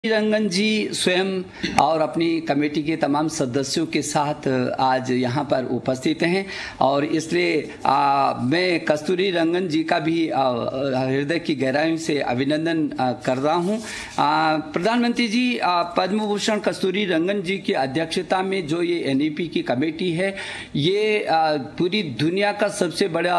रंगन जी स्वयं और अपनी कमेटी के तमाम सदस्यों के साथ आज यहाँ पर उपस्थित हैं और इसलिए मैं कस्तूरी रंगन जी का भी हृदय की गहराई से अभिनंदन कर रहा हूँ। प्रधानमंत्री जी पद्म भूषण कस्तूरी रंगन जी की अध्यक्षता में जो ये एनईपी की कमेटी है, ये पूरी दुनिया का सबसे बड़ा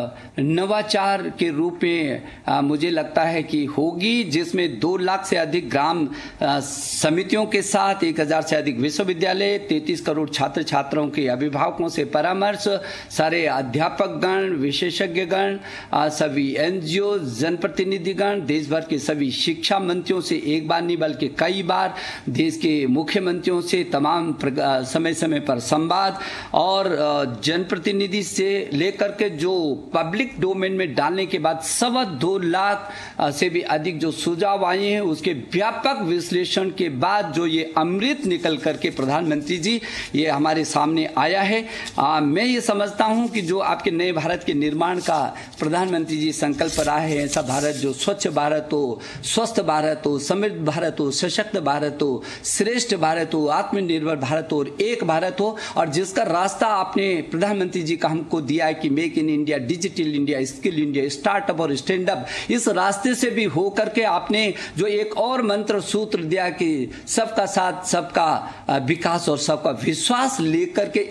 नवाचार के रूप में मुझे लगता है कि होगी, जिसमें 2 लाख से अधिक ग्राम समितियों के साथ 1000 से अधिक विश्वविद्यालय, 33 करोड़ छात्र छात्राओं के अभिभावकों से परामर्श, सारे अध्यापक गण, विशेषज्ञ गण, सभी एनजीओ, जनप्रतिनिधिगण, देश भर के सभी शिक्षा मंत्रियों से एक बार नहीं बल्कि कई बार, देश के मुख्यमंत्रियों से तमाम समय समय पर संवाद और जनप्रतिनिधि से लेकर के जो पब्लिक डोमेन में डालने के बाद 2.25 लाख से भी अधिक जो सुझाव आए हैं, उसके व्यापक विश्लेषण के बाद जो ये अमृत निकल करके प्रधानमंत्री जी ये हमारे सामने आया है। मैं ये समझता हूं कि जो आपके नए भारत के निर्माण का प्रधानमंत्री जी संकल्प रहा है, ऐसा भारत जो स्वच्छ भारत हो, स्वस्थ भारत हो, समृद्ध भारत हो, सशक्त भारत हो, श्रेष्ठ भारत हो, आत्मनिर्भर भारत हो और एक भारत हो, और जिसका रास्ता आपने प्रधानमंत्री जी का हमको दिया है कि make in India, digital India, skill India, startup और स्टैंड अप, इस रास्ते से भी होकर के आपने जो एक और मंत्र सूत्र दिया कि सबका साथ, सबका विकास और सबका विश्वास लेकर के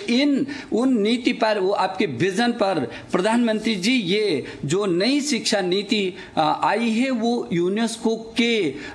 उन नीति पर, वो आपके विजन पर प्रधानमंत्री जी ये जो नई शिक्षा नीति आई है, वो यूनेस्को के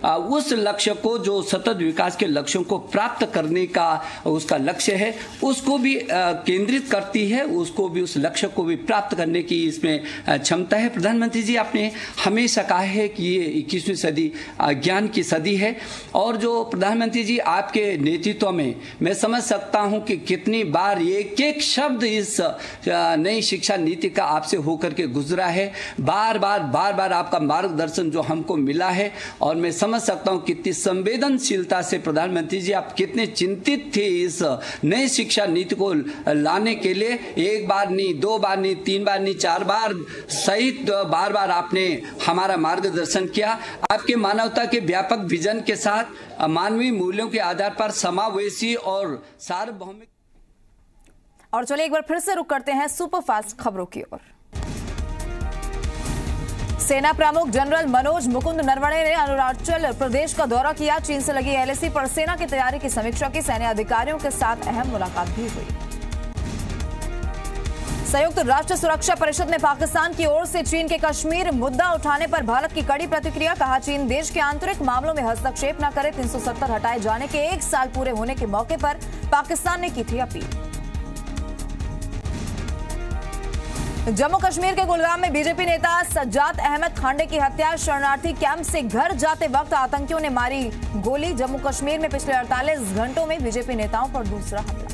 उस लक्ष्य को, जो सतत विकास के लक्ष्यों को प्राप्त करने का उसका लक्ष्य है, उसको भी केंद्रित करती है, उसको भी, उस लक्ष्य को भी प्राप्त करने की इसमें क्षमता है। प्रधानमंत्री जी आपने हमेशा कहा है कि ये 21वीं सदी ज्ञान की सदी है, और जो प्रधानमंत्री जी आपके नेतृत्व में मैं समझ सकता हूं कि कितनी बार एक एक शब्द इस नई शिक्षा नीति का आपसे होकर के गुजरा है, बार बार आपका मार्गदर्शन जो हमको मिला है, और मैं समझ सकता हूं कितनी संवेदनशीलता से प्रधानमंत्री जी आप कितने चिंतित थे इस नई शिक्षा नीति को लाने के लिए। 1 बार नहीं, 2 बार नहीं, 3 बार नहीं, 4 बार सहित बार आपने हमारा मार्गदर्शन किया। आपके मानवता के व्यापक विजन के साथ मानवीय मूल्यों के आधार पर समावेशी और सार्वभौमिक। और चलिए एक बार फिर से रुक करते हैं सुपरफास्ट खबरों की ओर। सेना प्रमुख जनरल मनोज मुकुंद नरवणे ने अरुणाचल प्रदेश का दौरा किया। चीन से लगी एलएसी पर सेना की तैयारी की समीक्षा की। सैन्य अधिकारियों के साथ अहम मुलाकात भी हुई। संयुक्त राष्ट्र सुरक्षा परिषद में पाकिस्तान की ओर से चीन के कश्मीर मुद्दा उठाने पर भारत की कड़ी प्रतिक्रिया। कहा, चीन देश के आंतरिक मामलों में हस्तक्षेप न करे। 370 हटाए जाने के 1 साल पूरे होने के मौके पर पाकिस्तान ने की थी अपील। जम्मू कश्मीर के कुलगाम में बीजेपी नेता सज्जाद अहमद खांडे की हत्या। शरणार्थी कैंप से घर जाते वक्त आतंकियों ने मारी गोली। जम्मू कश्मीर में पिछले 48 घंटों में बीजेपी नेताओं पर दूसरा हमला।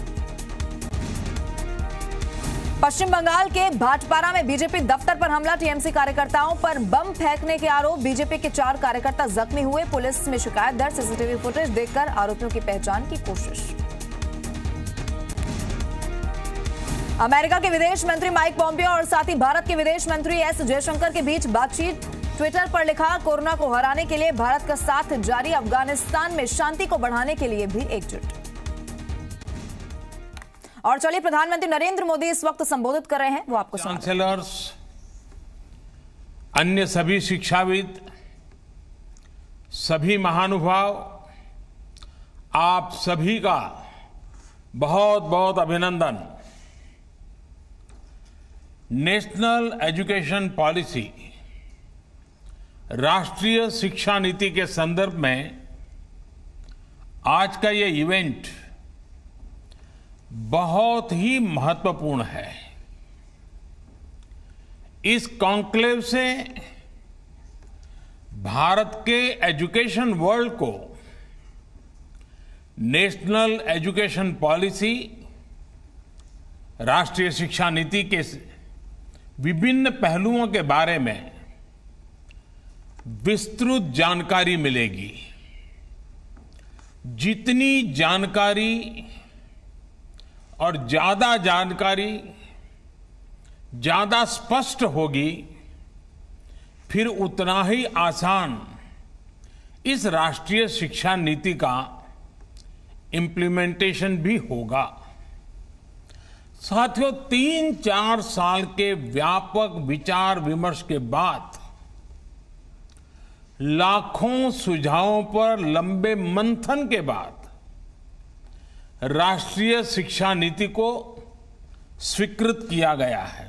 पश्चिम बंगाल के भाटपारा में बीजेपी दफ्तर पर हमला। टीएमसी कार्यकर्ताओं पर बम फेंकने के आरोप। बीजेपी के 4 कार्यकर्ता जख्मी हुए। पुलिस में शिकायत दर्ज। सीसीटीवी फुटेज देखकर आरोपियों की पहचान की कोशिश। अमेरिका के विदेश मंत्री माइक पॉम्पियो और साथ ही भारत के विदेश मंत्री एस जयशंकर के बीच बातचीत। ट्विटर पर लिखा, कोरोना को हराने के लिए भारत का साथ जारी। अफगानिस्तान में शांति को बढ़ाने के लिए भी एकजुट। और चलिए, प्रधानमंत्री नरेंद्र मोदी इस वक्त संबोधित कर रहे हैं, वो आपको चांसलर्स, अन्य सभी शिक्षाविद, सभी महानुभाव, आप सभी का बहुत बहुत अभिनंदन। नेशनल एजुकेशन पॉलिसी, राष्ट्रीय शिक्षा नीति के संदर्भ में आज का ये इवेंट बहुत ही महत्वपूर्ण है। इस कॉन्क्लेव से भारत के एजुकेशन वर्ल्ड को नेशनल एजुकेशन पॉलिसी, राष्ट्रीय शिक्षा नीति के विभिन्न पहलुओं के बारे में विस्तृत जानकारी मिलेगी। जितनी जानकारी और ज्यादा जानकारी ज्यादा स्पष्ट होगी, फिर उतना ही आसान इस राष्ट्रीय शिक्षा नीति का इम्प्लीमेंटेशन भी होगा। साथियों, 3-4 साल के व्यापक विचार विमर्श के बाद लाखों सुझावों पर लंबे मंथन के बाद राष्ट्रीय शिक्षा नीति को स्वीकृत किया गया है।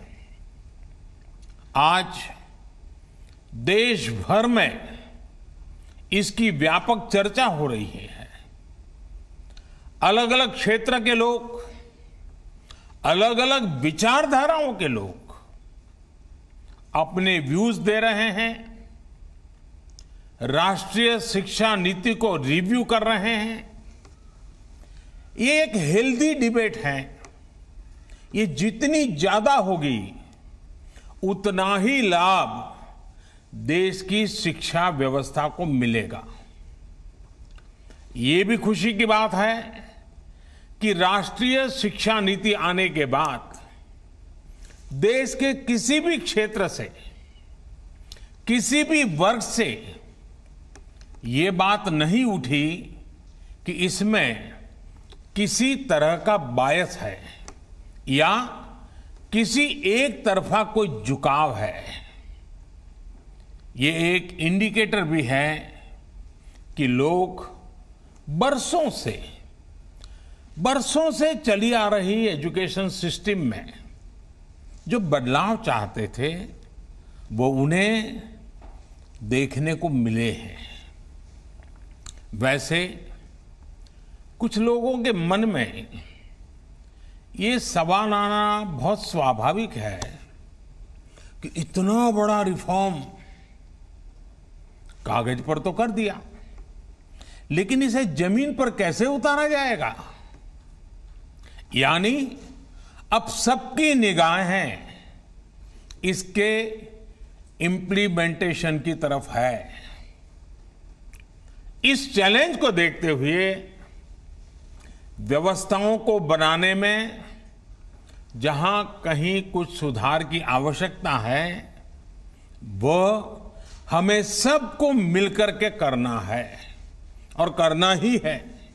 आज देश भर में इसकी व्यापक चर्चा हो रही है। अलग अलग क्षेत्र के लोग, अलग अलग विचारधाराओं के लोग अपने व्यूज दे रहे हैं, राष्ट्रीय शिक्षा नीति को रिव्यू कर रहे हैं। ये एक हेल्दी डिबेट है। ये जितनी ज्यादा होगी उतना ही लाभ देश की शिक्षा व्यवस्था को मिलेगा। ये भी खुशी की बात है कि राष्ट्रीय शिक्षा नीति आने के बाद देश के किसी भी क्षेत्र से, किसी भी वर्ग से ये बात नहीं उठी कि इसमें किसी तरह का बायस है या किसी एक तरफा कोई झुकाव है। ये एक इंडिकेटर भी है कि लोग बरसों से चली आ रही एजुकेशन सिस्टम में जो बदलाव चाहते थे वो उन्हें देखने को मिले हैं। वैसे कुछ लोगों के मन में ये सवाल आना बहुत स्वाभाविक है कि इतना बड़ा रिफॉर्म कागज पर तो कर दिया, लेकिन इसे जमीन पर कैसे उतारा जाएगा। यानी अब सबकी निगाहें इसके इम्प्लीमेंटेशन की तरफ है। इस चैलेंज को देखते हुए व्यवस्थाओं को बनाने में जहां कहीं कुछ सुधार की आवश्यकता है, वह हमें सबको मिलकर के करना है और करना ही है।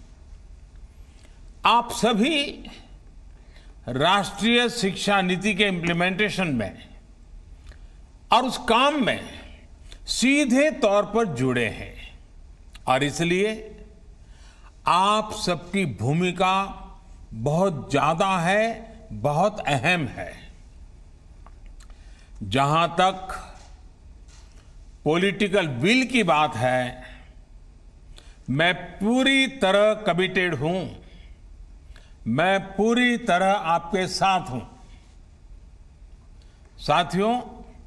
आप सभी राष्ट्रीय शिक्षा नीति के इम्प्लीमेंटेशन में और उस काम में सीधे तौर पर जुड़े हैं और इसलिए आप सबकी भूमिका बहुत ज्यादा है, बहुत अहम है। जहां तक पॉलिटिकल विल की बात है, मैं पूरी तरह कमिटेड हूं, मैं पूरी तरह आपके साथ हूं। साथियों,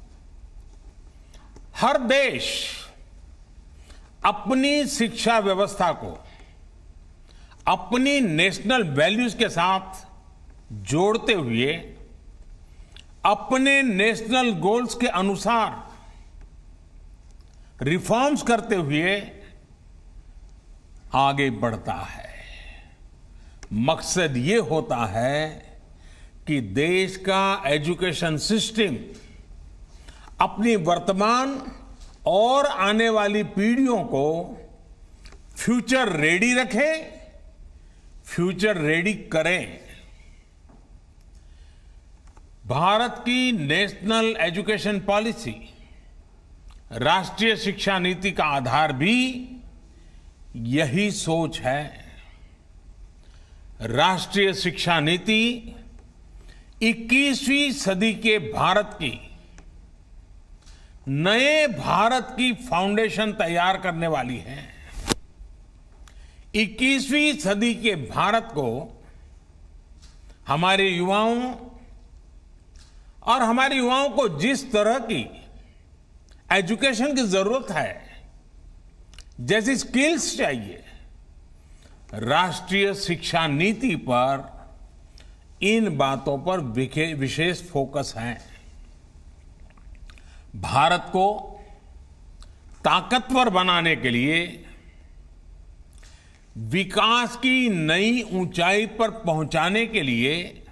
हर देश अपनी शिक्षा व्यवस्था को अपनी नेशनल वैल्यूज के साथ जोड़ते हुए अपने नेशनल गोल्स के अनुसार रिफॉर्म्स करते हुए आगे बढ़ता है। मकसद ये होता है कि देश का एजुकेशन सिस्टम अपनी वर्तमान और आने वाली पीढ़ियों को फ्यूचर रेडी रखे, फ्यूचर रेडी करें। भारत की नेशनल एजुकेशन पॉलिसी, राष्ट्रीय शिक्षा नीति का आधार भी यही सोच है। राष्ट्रीय शिक्षा नीति 21वीं सदी के भारत की, नए भारत की फाउंडेशन तैयार करने वाली है। 21वीं सदी के भारत को हमारे युवाओं और हमारे युवाओं को जिस तरह की एजुकेशन की जरूरत है, जैसी स्किल्स चाहिए, राष्ट्रीय शिक्षा नीति पर इन बातों पर विशेष फोकस है। भारत को ताकतवर बनाने के लिए, विकास की नई ऊंचाई पर पहुंचाने के लिए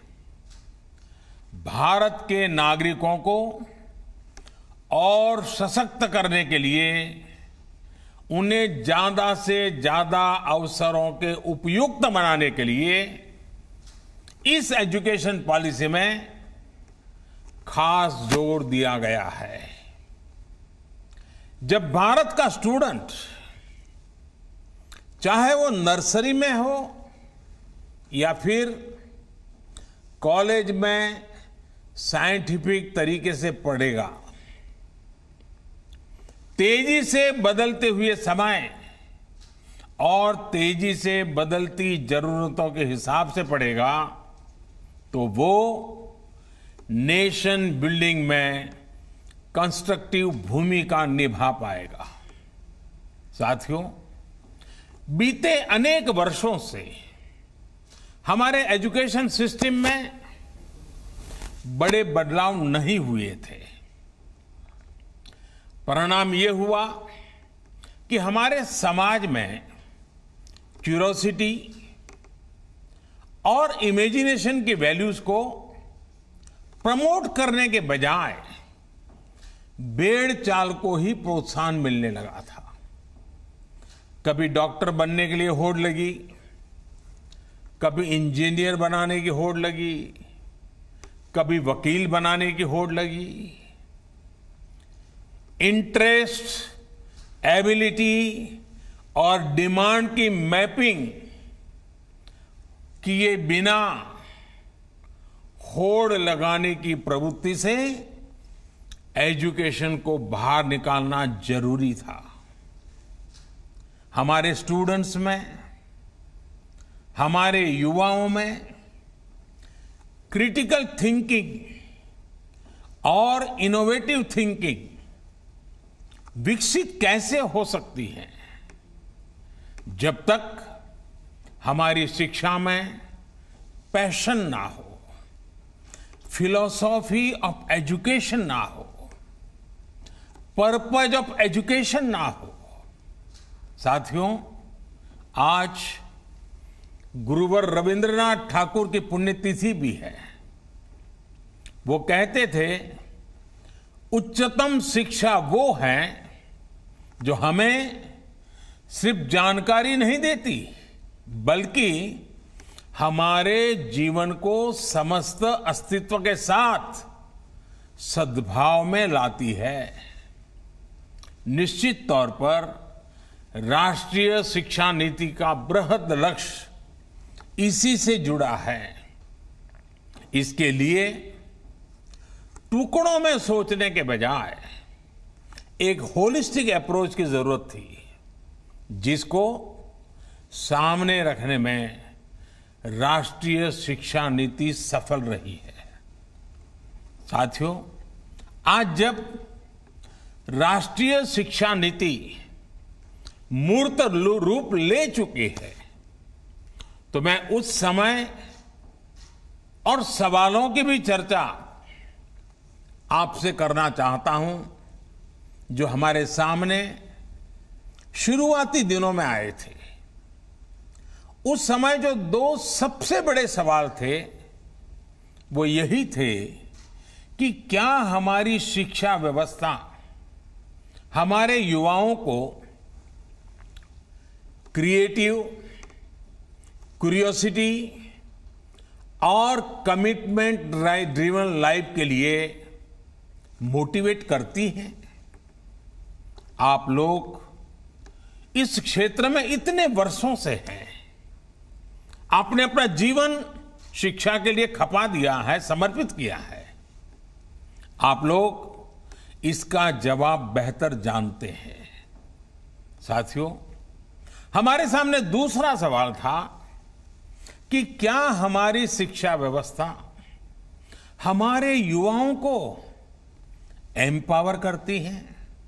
भारत के नागरिकों को और सशक्त करने के लिए उन्हें ज्यादा से ज्यादा अवसरों के उपयुक्त बनाने के लिए इस एजुकेशन पॉलिसी में खास जोर दिया गया है। जब भारत का स्टूडेंट, चाहे वो नर्सरी में हो या फिर कॉलेज में साइंटिफिक तरीके से पढ़ेगा, तेजी से बदलते हुए समय और तेजी से बदलती जरूरतों के हिसाब से पढ़ेगा, तो वो नेशन बिल्डिंग में कंस्ट्रक्टिव भूमिका निभा पाएगा। साथियों, बीते अनेक वर्षों से हमारे एजुकेशन सिस्टम में बड़े बदलाव नहीं हुए थे। परिणाम यह हुआ कि हमारे समाज में क्यूरोसिटी और इमेजिनेशन की वैल्यूज को प्रमोट करने के बजाय भेड़ चाल को ही प्रोत्साहन मिलने लगा था। कभी डॉक्टर बनने के लिए होड़ लगी, कभी इंजीनियर बनाने की होड़ लगी, कभी वकील बनाने की होड़ लगी। इंटरेस्ट, एबिलिटी और डिमांड की मैपिंग किए बिना होड़ लगाने की प्रवृत्ति से एजुकेशन को बाहर निकालना जरूरी था। हमारे स्टूडेंट्स में, हमारे युवाओं में क्रिटिकल थिंकिंग और इनोवेटिव थिंकिंग विकसित कैसे हो सकती है, जब तक हमारी शिक्षा में पैशन ना हो, फिलॉसफी ऑफ एजुकेशन ना हो, पर्पज ऑफ एजुकेशन ना हो। साथियों, आज गुरुवर रविंद्रनाथ ठाकुर की पुण्यतिथि भी है। वो कहते थे, उच्चतम शिक्षा वो है जो हमें सिर्फ जानकारी नहीं देती, बल्कि हमारे जीवन को समस्त अस्तित्व के साथ सद्भाव में लाती है। निश्चित तौर पर राष्ट्रीय शिक्षा नीति का बृहद लक्ष्य इसी से जुड़ा है। इसके लिए टुकड़ों में सोचने के बजाय एक होलिस्टिक अप्रोच की जरूरत थी, जिसको सामने रखने में राष्ट्रीय शिक्षा नीति सफल रही है। साथियों, आज जब राष्ट्रीय शिक्षा नीति मूर्त रूप ले चुकी है, तो मैं उस समय और सवालों की भी चर्चा आपसे करना चाहता हूं जो हमारे सामने शुरुआती दिनों में आए थे। उस समय जो दो सबसे बड़े सवाल थे वो यही थे कि क्या हमारी शिक्षा व्यवस्था हमारे युवाओं को क्रिएटिव, क्यूरियोसिटी और कमिटमेंट ड्रिवन लाइफ के लिए मोटिवेट करती है। आप लोग इस क्षेत्र में इतने वर्षों से हैं, आपने अपना जीवन शिक्षा के लिए खपा दिया है, समर्पित किया है। आप लोग इसका जवाब बेहतर जानते हैं। साथियों, हमारे सामने दूसरा सवाल था कि क्या हमारी शिक्षा व्यवस्था हमारे युवाओं को एम्पावर करती है,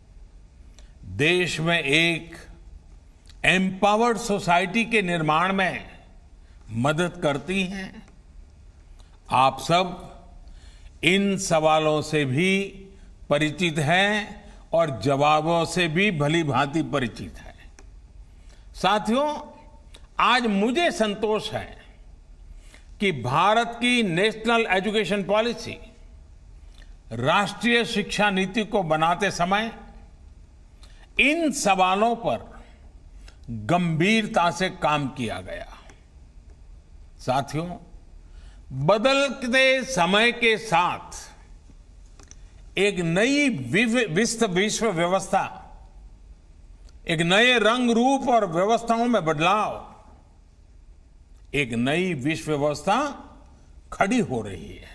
देश में एक एम्पावर्ड सोसाइटी के निर्माण में मदद करती है। आप सब इन सवालों से भी परिचित हैं और जवाबों से भी भली भांति परिचित है। साथियों, आज मुझे संतोष है कि भारत की नेशनल एजुकेशन पॉलिसी राष्ट्रीय शिक्षा नीति को बनाते समय इन सवालों पर गंभीरता से काम किया गया। साथियों, बदलते समय के साथ एक नई विश्व व्यवस्था, एक नए रंग रूप और व्यवस्थाओं में बदलाव, एक नई विश्व व्यवस्था खड़ी हो रही है।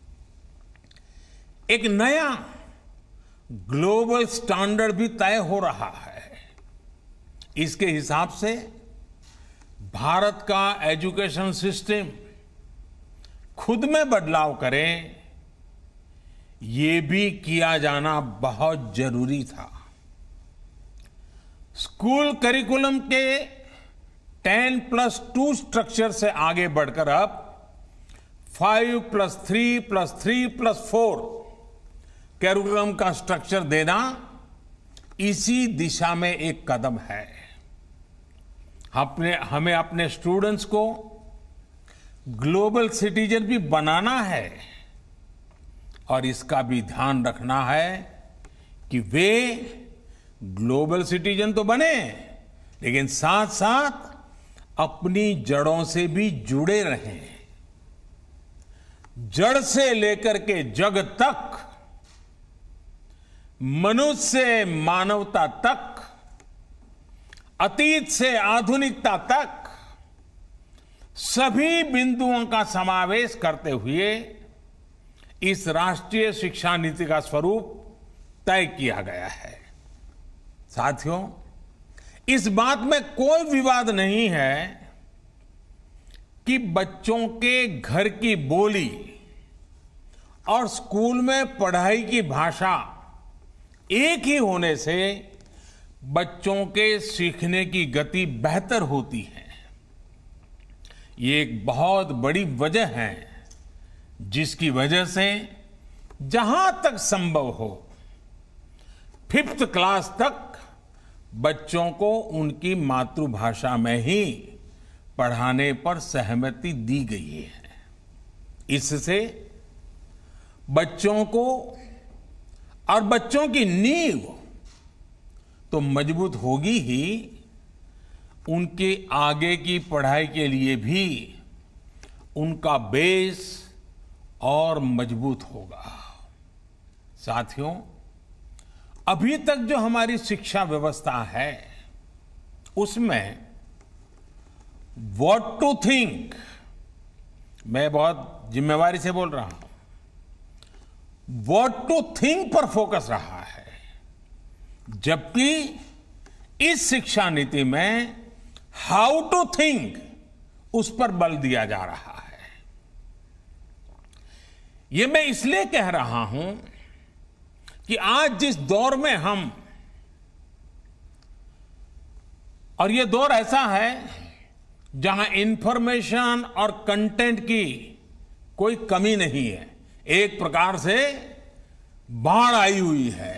एक नया ग्लोबल स्टैंडर्ड भी तय हो रहा है। इसके हिसाब से भारत का एजुकेशन सिस्टम खुद में बदलाव करे, ये भी किया जाना बहुत जरूरी था। स्कूल करिकुलम के 10+2 स्ट्रक्चर से आगे बढ़कर अब 5+3+3+4 करिकुलम का स्ट्रक्चर देना इसी दिशा में एक कदम है। हमें अपने स्टूडेंट्स को ग्लोबल सिटीजन भी बनाना है और इसका भी ध्यान रखना है कि वे ग्लोबल सिटीजन तो बने, लेकिन साथ साथ अपनी जड़ों से भी जुड़े रहें। जड़ से लेकर के जग तक, मनुष्य से मानवता तक, अतीत से आधुनिकता तक सभी बिंदुओं का समावेश करते हुए इस राष्ट्रीय शिक्षा नीति का स्वरूप तय किया गया है। साथियों, इस बात में कोई विवाद नहीं है कि बच्चों के घर की बोली और स्कूल में पढ़ाई की भाषा एक ही होने से बच्चों के सीखने की गति बेहतर होती है। ये एक बहुत बड़ी वजह है जिसकी वजह से जहां तक संभव हो 5th क्लास तक बच्चों को उनकी मातृभाषा में ही पढ़ाने पर सहमति दी गई है। इससे बच्चों को और बच्चों की नींव तो मजबूत होगी ही, उनके आगे की पढ़ाई के लिए भी उनका बेस और मजबूत होगा। साथियों, अभी तक जो हमारी शिक्षा व्यवस्था है उसमें व्हाट टू थिंक, मैं बहुत जिम्मेवारी से बोल रहा हूं, व्हाट टू थिंक पर फोकस रहा है, जबकि इस शिक्षा नीति में हाउ टू थिंक उस पर बल दिया जा रहा है। ये मैं इसलिए कह रहा हूं कि आज जिस दौर में हम, और ये दौर ऐसा है जहां इंफॉर्मेशन और कंटेंट की कोई कमी नहीं है, एक प्रकार से बाढ़ आई हुई है।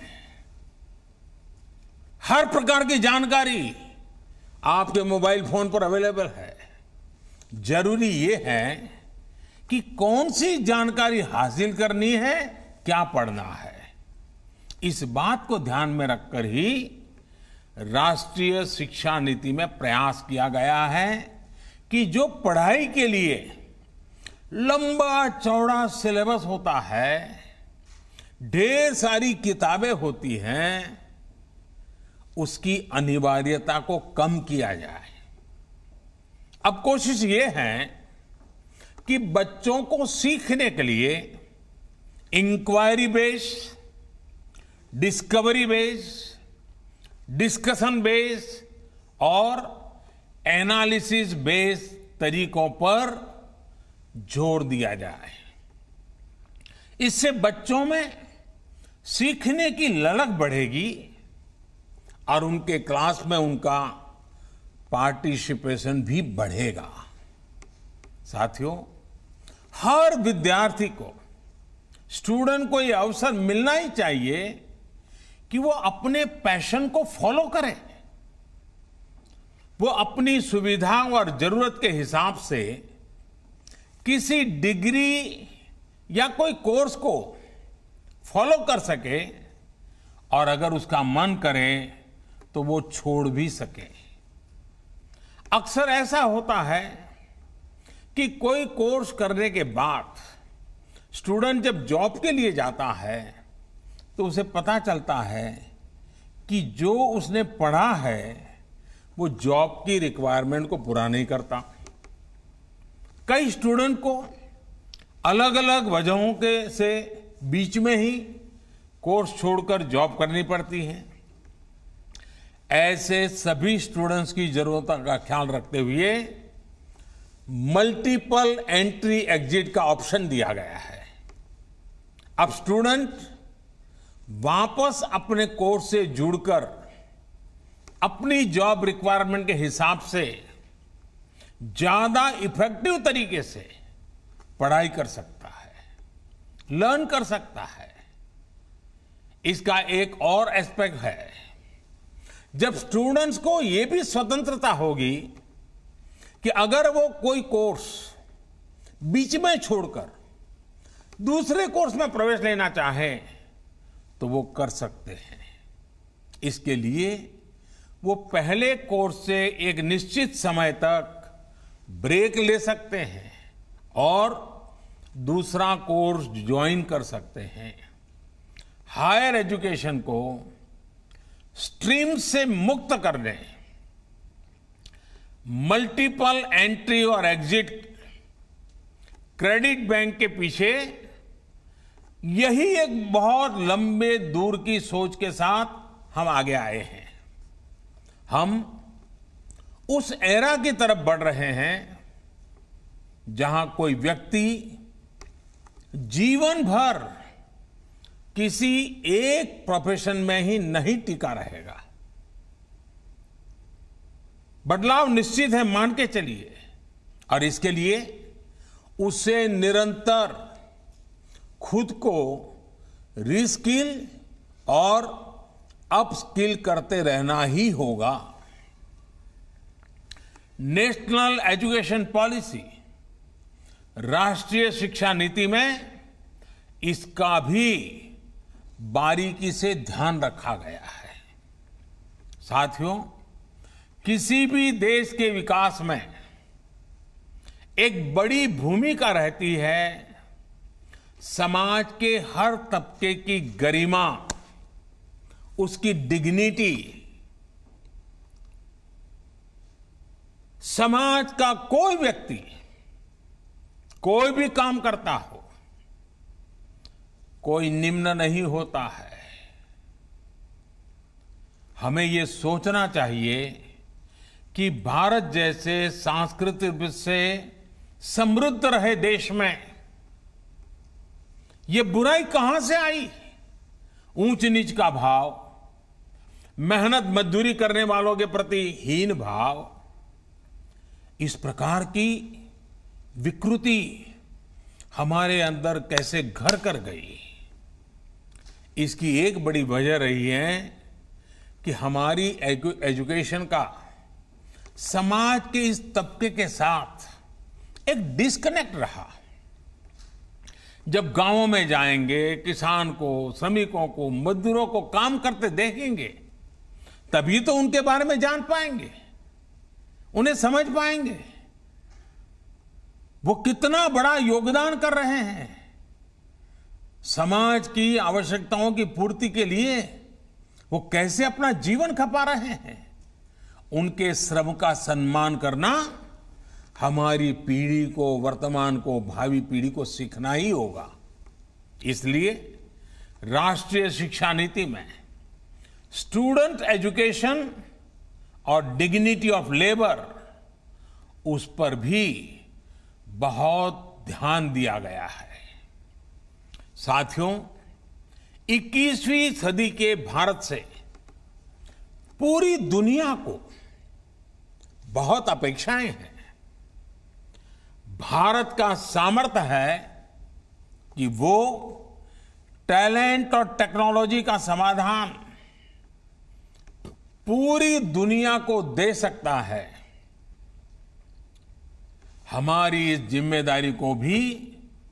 हर प्रकार की जानकारी आपके मोबाइल फोन पर अवेलेबल है। जरूरी ये है कि कौन सी जानकारी हासिल करनी है, क्या पढ़ना है। इस बात को ध्यान में रखकर ही राष्ट्रीय शिक्षा नीति में प्रयास किया गया है कि जो पढ़ाई के लिए लंबा चौड़ा सिलेबस होता है, ढेर सारी किताबें होती हैं, उसकी अनिवार्यता को कम किया जाए। अब कोशिश ये है कि बच्चों को सीखने के लिए inquiry based, discovery based, discussion based और एनालिसिस बेस्ड तरीकों पर जोर दिया जाए। इससे बच्चों में सीखने की ललक बढ़ेगी और उनके क्लास में उनका पार्टिसिपेशन भी बढ़ेगा। साथियों, हर विद्यार्थी को, स्टूडेंट को यह अवसर मिलना ही चाहिए कि वो अपने पैशन को फॉलो करे। वो अपनी सुविधा और जरूरत के हिसाब से किसी डिग्री या कोई कोर्स को फॉलो कर सके, और अगर उसका मन करे तो वो छोड़ भी सके। अक्सर ऐसा होता है कि कोई कोर्स करने के बाद स्टूडेंट जब जॉब के लिए जाता है तो उसे पता चलता है कि जो उसने पढ़ा है वो जॉब की रिक्वायरमेंट को पूरा नहीं करता। कई स्टूडेंट को अलग अलग वजहों के से बीच में ही कोर्स छोड़कर जॉब करनी पड़ती है। ऐसे सभी स्टूडेंट्स की जरूरतों का ख्याल रखते हुए मल्टीपल एंट्री एग्जिट का ऑप्शन दिया गया है। अब स्टूडेंट वापस अपने कोर्स से जुड़कर अपनी जॉब रिक्वायरमेंट के हिसाब से ज्यादा इफेक्टिव तरीके से पढ़ाई कर सकता है, लर्न कर सकता है। इसका एक और एस्पेक्ट है, जब स्टूडेंट्स को यह भी स्वतंत्रता होगी कि अगर वो कोई कोर्स बीच में छोड़कर दूसरे कोर्स में प्रवेश लेना चाहे तो वो कर सकते हैं। इसके लिए वो पहले कोर्स से एक निश्चित समय तक ब्रेक ले सकते हैं और दूसरा कोर्स ज्वाइन कर सकते हैं। हायर एजुकेशन को स्ट्रीम से मुक्त करने, मल्टीपल एंट्री और एग्जिट क्रेडिट बैंक के पीछे यही एक बहुत लंबे दूर की सोच के साथ हम आगे आए हैं। हम उस एरा की तरफ बढ़ रहे हैं जहां कोई व्यक्ति जीवन भर किसी एक प्रोफेशन में ही नहीं टिका रहेगा। बदलाव निश्चित है, मान के चलिए, और इसके लिए उसे निरंतर खुद को रीस्किल और अपस्किल करते रहना ही होगा। नेशनल एजुकेशन पॉलिसी, राष्ट्रीय शिक्षा नीति में इसका भी बारीकी से ध्यान रखा गया है। साथियों, किसी भी देश के विकास में एक बड़ी भूमिका रहती है समाज के हर तबके की गरिमा, उसकी डिग्निटी। समाज का कोई व्यक्ति कोई भी काम करता हो, कोई निम्न नहीं होता है। हमें ये सोचना चाहिए कि भारत जैसे सांस्कृतिक रूप से समृद्ध रहे देश में ये बुराई कहां से आई? ऊंच नीच का भाव, मेहनत मजदूरी करने वालों के प्रति हीन भाव, इस प्रकार की विकृति हमारे अंदर कैसे घर कर गई? इसकी एक बड़ी वजह रही है कि हमारी एजुकेशन का समाज के इस तबके के साथ एक डिस्कनेक्ट रहा। जब गांवों में जाएंगे, किसान को, श्रमिकों को, मजदूरों को काम करते देखेंगे, तभी तो उनके बारे में जान पाएंगे, उन्हें समझ पाएंगे वो कितना बड़ा योगदान कर रहे हैं। समाज की आवश्यकताओं की पूर्ति के लिए वो कैसे अपना जीवन खपा रहे हैं। उनके श्रम का सम्मान करना हमारी पीढ़ी को, वर्तमान को, भावी पीढ़ी को सीखना ही होगा। इसलिए राष्ट्रीय शिक्षा नीति में स्टूडेंट एजुकेशन और डिग्निटी ऑफ लेबर, उस पर भी बहुत ध्यान दिया गया है। साथियों, 21वीं सदी के भारत से पूरी दुनिया को बहुत अपेक्षाएं हैं। भारत का सामर्थ्य है कि वो टैलेंट और टेक्नोलॉजी का समाधान पूरी दुनिया को दे सकता है। हमारी इस जिम्मेदारी को भी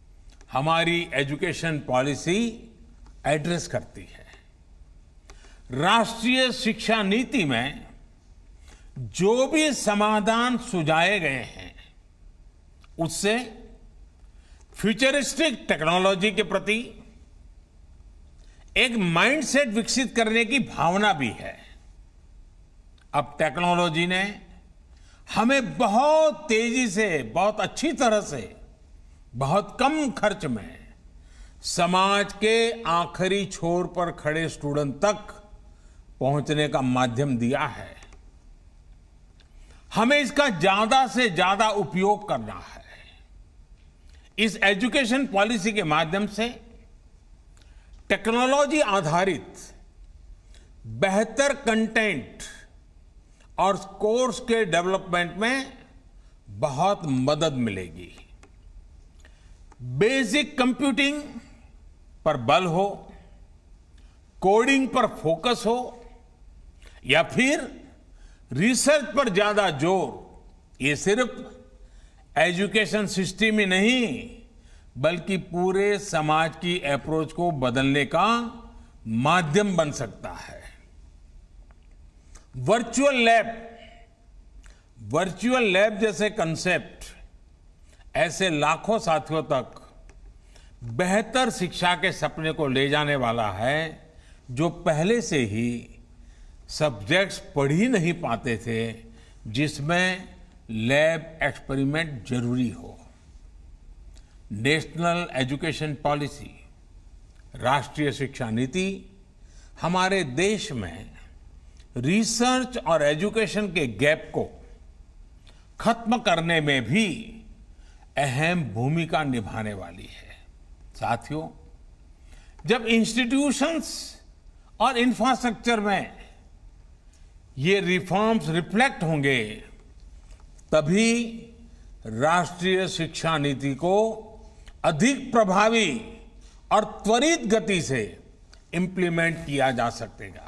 हमारी एजुकेशन पॉलिसी एड्रेस करती है। राष्ट्रीय शिक्षा नीति में जो भी समाधान सुझाए गए हैं उससे फ्यूचरिस्टिक टेक्नोलॉजी के प्रति एक माइंडसेट विकसित करने की भावना भी है। अब टेक्नोलॉजी ने हमें बहुत तेजी से, बहुत अच्छी तरह से, बहुत कम खर्च में समाज के आखिरी छोर पर खड़े स्टूडेंट तक पहुंचने का माध्यम दिया है। हमें इसका ज्यादा से ज्यादा उपयोग करना है। इस एजुकेशन पॉलिसी के माध्यम से टेक्नोलॉजी आधारित बेहतर कंटेंट और कोर्स के डेवलपमेंट में बहुत मदद मिलेगी। बेसिक कंप्यूटिंग पर बल हो, कोडिंग पर फोकस हो या फिर रिसर्च पर ज्यादा जोर, ये सिर्फ एजुकेशन सिस्टम ही नहीं बल्कि पूरे समाज की अप्रोच को बदलने का माध्यम बन सकता है। वर्चुअल लैब जैसे कंसेप्ट ऐसे लाखों साथियों तक बेहतर शिक्षा के सपने को ले जाने वाला है जो पहले से ही सब्जेक्ट्स पढ़ ही नहीं पाते थे, जिसमें लैब एक्सपेरिमेंट जरूरी हो। नेशनल एजुकेशन पॉलिसी, राष्ट्रीय शिक्षा नीति हमारे देश में रिसर्च और एजुकेशन के गैप को खत्म करने में भी अहम भूमिका निभाने वाली है। साथियों, जब इंस्टीट्यूशंस और इंफ्रास्ट्रक्चर में ये रिफॉर्म्स रिफ्लेक्ट होंगे तभी राष्ट्रीय शिक्षा नीति को अधिक प्रभावी और त्वरित गति से इंप्लीमेंट किया जा सकेगा।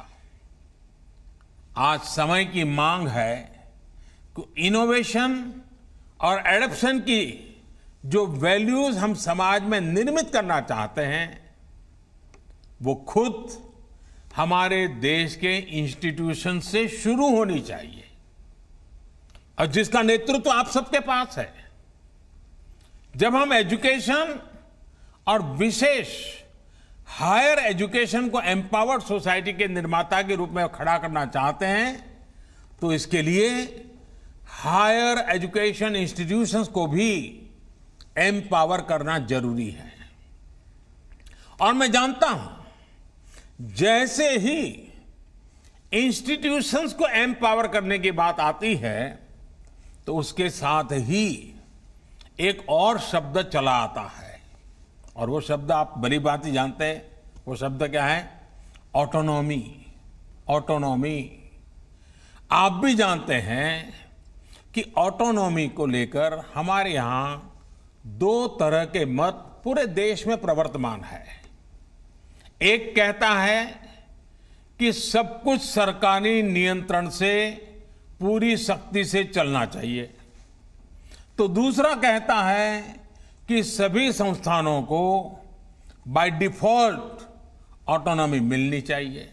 आज समय की मांग है कि इनोवेशन और एडॉप्शन की जो वैल्यूज हम समाज में निर्मित करना चाहते हैं वो खुद हमारे देश के इंस्टीट्यूशन से शुरू होनी चाहिए और जिसका नेतृत्व आप सबके पास है। जब हम एजुकेशन और विशेष हायर एजुकेशन को एम्पावर्ड सोसाइटी के निर्माता के रूप में खड़ा करना चाहते हैं तो इसके लिए हायर एजुकेशन इंस्टीट्यूशंस को भी एम्पावर करना जरूरी है। और मैं जानता हूं जैसे ही इंस्टीट्यूशंस को एम्पावर करने की बात आती है तो उसके साथ ही एक और शब्द चला आता है और वो शब्द आप बड़ी बात ही जानते हैं। वो शब्द क्या है? ऑटोनॉमी। ऑटोनॉमी। आप भी जानते हैं कि ऑटोनॉमी को लेकर हमारे यहां दो तरह के मत पूरे देश में प्रवर्तमान है। एक कहता है कि सब कुछ सरकारी नियंत्रण से पूरी सख्ती से चलना चाहिए, तो दूसरा कहता है कि सभी संस्थानों को बाय डिफॉल्ट ऑटोनॉमी मिलनी चाहिए।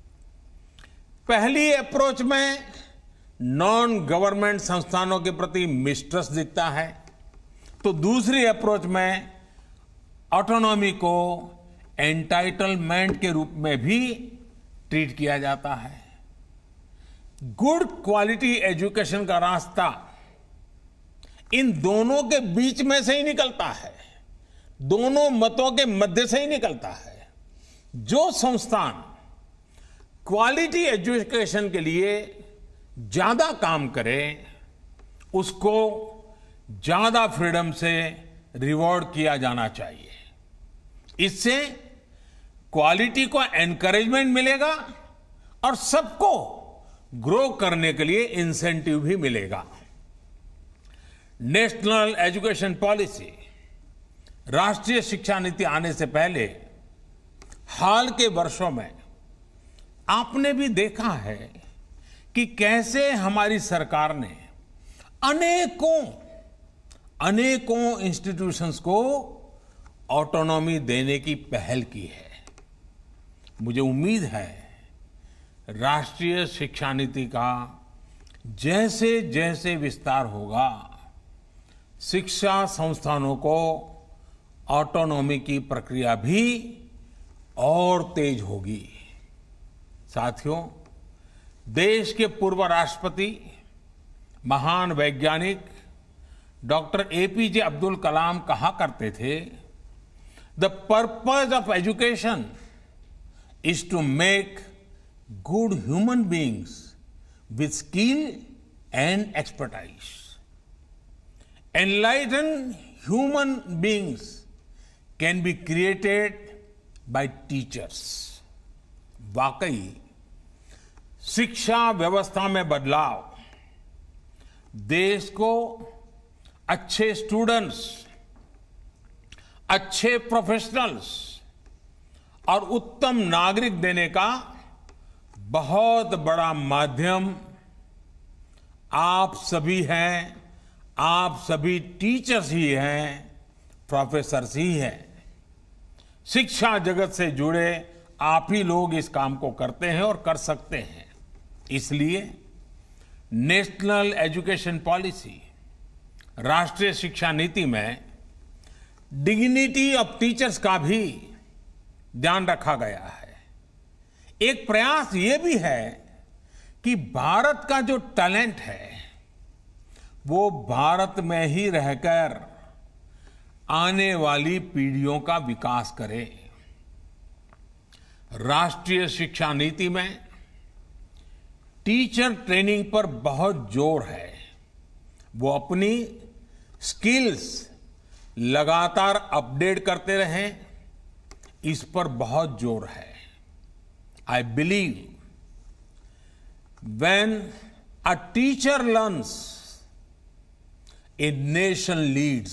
पहली अप्रोच में नॉन गवर्नमेंट संस्थानों के प्रति मिसट्रस्ट दिखता है, तो दूसरी अप्रोच में ऑटोनॉमी को एंटाइटलमेंट के रूप में भी ट्रीट किया जाता है। गुड क्वालिटी एजुकेशन का रास्ता इन दोनों के बीच में से ही निकलता है, दोनों मतों के मध्य से ही निकलता है। जो संस्थान क्वालिटी एजुकेशन के लिए ज्यादा काम करे उसको ज्यादा फ्रीडम से रिवॉर्ड किया जाना चाहिए। इससे क्वालिटी को एनकरेजमेंट मिलेगा और सबको ग्रो करने के लिए इंसेंटिव भी मिलेगा। नेशनल एजुकेशन पॉलिसी, राष्ट्रीय शिक्षा नीति आने से पहले हाल के वर्षों में आपने भी देखा है कि कैसे हमारी सरकार ने अनेकों इंस्टीट्यूशंस को ऑटोनॉमी देने की पहल की है। मुझे उम्मीद है राष्ट्रीय शिक्षा नीति का जैसे जैसे विस्तार होगा, शिक्षा संस्थानों को ऑटोनॉमी की प्रक्रिया भी और तेज होगी। साथियों, देश के पूर्व राष्ट्रपति, महान वैज्ञानिक डॉक्टर एपीजे अब्दुल कलाम कहा करते थे, the purpose of education is to make good human beings with skill and expertise. Enlightened human beings can be created by teachers. वाकई शिक्षा व्यवस्था में बदलाव देश को अच्छे स्टूडेंट्स, अच्छे प्रोफेशनल्स और उत्तम नागरिक देने का बहुत बड़ा माध्यम आप सभी हैं, आप सभी टीचर्स ही हैं, प्रोफेसर्स ही हैं। शिक्षा जगत से जुड़े आप ही लोग इस काम को करते हैं और कर सकते हैं। इसलिए नेशनल एजुकेशन पॉलिसी, राष्ट्रीय शिक्षा नीति में डिग्निटी ऑफ टीचर्स का भी ध्यान रखा गया है। एक प्रयास ये भी है कि भारत का जो टैलेंट है वो भारत में ही रहकर आने वाली पीढ़ियों का विकास करे। राष्ट्रीय शिक्षा नीति में टीचर ट्रेनिंग पर बहुत जोर है। वो अपनी स्किल्स लगातार अपडेट करते रहें, इस पर बहुत जोर है। I believe when a teacher learns, a nation leads.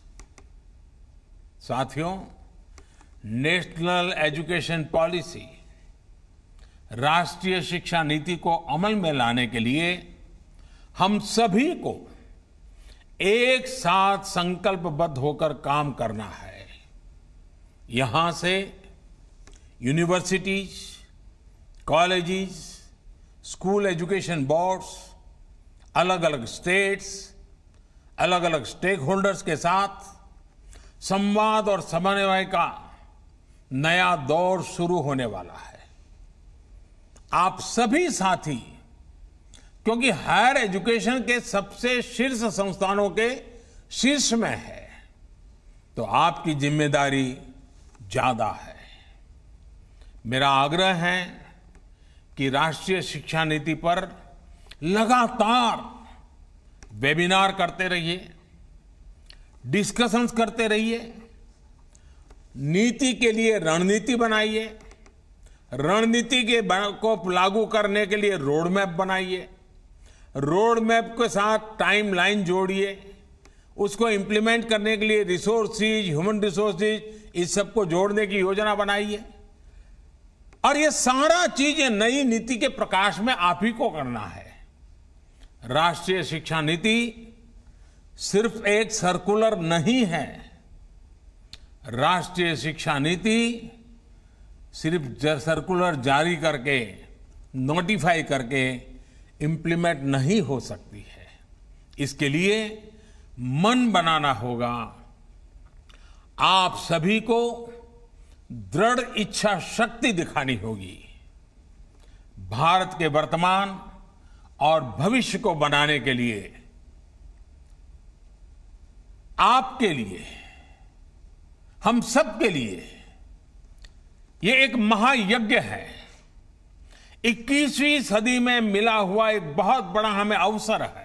साथियों, नेशनल एजुकेशन पॉलिसी, राष्ट्रीय शिक्षा नीति को अमल में लाने के लिए हम सभी को एक साथ संकल्पबद्ध होकर काम करना है। यहां से universities, colleges, school education boards, अलग अलग स्टेट्स, अलग अलग स्टेक होल्डर्स के साथ संवाद और समन्वय का नया दौर शुरू होने वाला है। आप सभी साथी, क्योंकि हायर एजुकेशन के सबसे शीर्ष संस्थानों के शीर्ष में है, तो आपकी जिम्मेदारी ज्यादा है। मेरा आग्रह है कि राष्ट्रीय शिक्षा नीति पर लगातार वेबिनार करते रहिए, डिस्कशंस करते रहिए, नीति के लिए रणनीति बनाइए, रणनीति को लागू करने के लिए रोड मैप बनाइए, रोड मैप के साथ टाइमलाइन जोड़िए, उसको इंप्लीमेंट करने के लिए रिसोर्सेज, ह्यूमन रिसोर्सेज, इस सबको जोड़ने की योजना बनाइए। और ये सारा चीजें नई नीति के प्रकाश में आप ही को करना है। राष्ट्रीय शिक्षा नीति सिर्फ एक सर्कुलर नहीं है। राष्ट्रीय शिक्षा नीति सिर्फ सर्कुलर जारी करके, नोटिफाई करके इंप्लीमेंट नहीं हो सकती है। इसके लिए मन बनाना होगा। आप सभी को दृढ़ इच्छा शक्ति दिखानी होगी। भारत के वर्तमान और भविष्य को बनाने के लिए, आपके लिए, हम सब के लिए ये एक महायज्ञ है। 21वीं सदी में मिला हुआ एक बहुत बड़ा हमें अवसर है।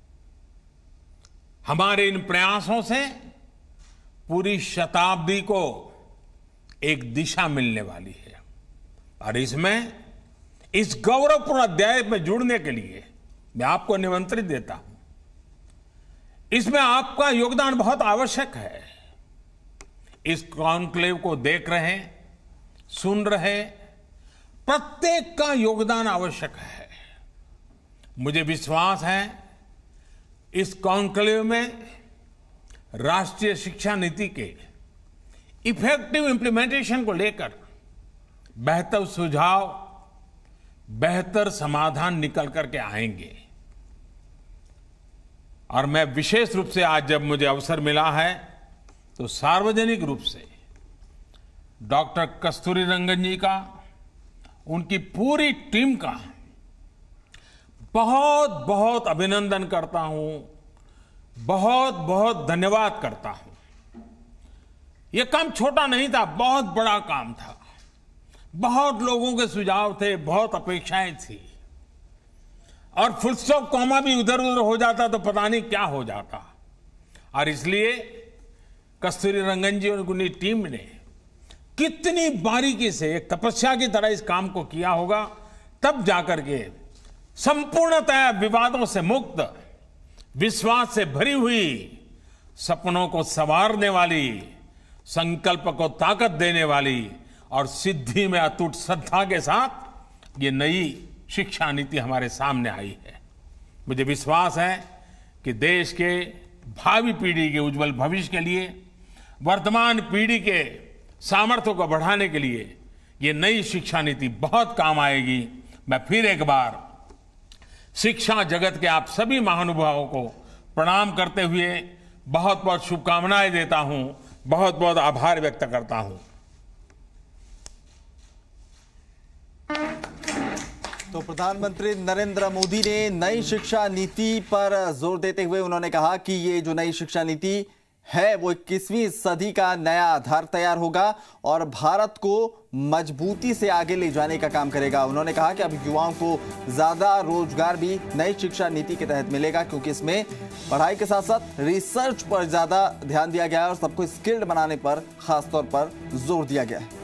हमारे इन प्रयासों से पूरी शताब्दी को एक दिशा मिलने वाली है। और इसमें इस गौरवपूर्ण अध्याय में जुड़ने के लिए मैं आपको निमंत्रित देता हूं। इसमें आपका योगदान बहुत आवश्यक है। इस कॉन्क्लेव को देख रहे, सुन रहे प्रत्येक का योगदान आवश्यक है। मुझे विश्वास है इस कॉन्क्लेव में राष्ट्रीय शिक्षा नीति के इफेक्टिव इंप्लीमेंटेशन को लेकर बेहतर सुझाव, बेहतर समाधान निकल करके आएंगे। और मैं विशेष रूप से आज जब मुझे अवसर मिला है तो सार्वजनिक रूप से डॉक्टर कस्तूरी रंगन जी का, उनकी पूरी टीम का बहुत बहुत अभिनंदन करता हूं, बहुत बहुत धन्यवाद करता हूं। यह काम छोटा नहीं था, बहुत बड़ा काम था। बहुत लोगों के सुझाव थे, बहुत अपेक्षाएं थी, और फुल स्टॉप कॉमा भी उधर उधर हो जाता तो पता नहीं क्या हो जाता। और इसलिए कस्तूरी रंगन जी और उनकी टीम ने कितनी बारीकी से एक तपस्या की तरह इस काम को किया होगा, तब जाकर के संपूर्णतः विवादों से मुक्त, विश्वास से भरी हुई, सपनों को संवारने वाली, संकल्प को ताकत देने वाली और सिद्धि में अटूट श्रद्धा के साथ ये नई शिक्षा नीति हमारे सामने आई है। मुझे विश्वास है कि देश के भावी पीढ़ी के उज्जवल भविष्य के लिए, वर्तमान पीढ़ी के सामर्थ्य को बढ़ाने के लिए ये नई शिक्षा नीति बहुत काम आएगी। मैं फिर एक बार शिक्षा जगत के आप सभी महानुभावों को प्रणाम करते हुए बहुत बहुत शुभकामनाएं देता हूं, बहुत बहुत आभार व्यक्त करता हूं। तो प्रधानमंत्री नरेंद्र मोदी ने नई शिक्षा नीति पर जोर देते हुए उन्होंने कहा कि ये जो नई शिक्षा नीति है वो 21वीं सदी का नया आधार तैयार होगा और भारत को मजबूती से आगे ले जाने का काम करेगा। उन्होंने कहा कि अब युवाओं को ज्यादा रोजगार भी नई शिक्षा नीति के तहत मिलेगा, क्योंकि इसमें पढ़ाई के साथ साथ रिसर्च पर ज्यादा ध्यान दिया गया है और सबको स्किल्ड बनाने पर खासतौर पर जोर दिया गया है।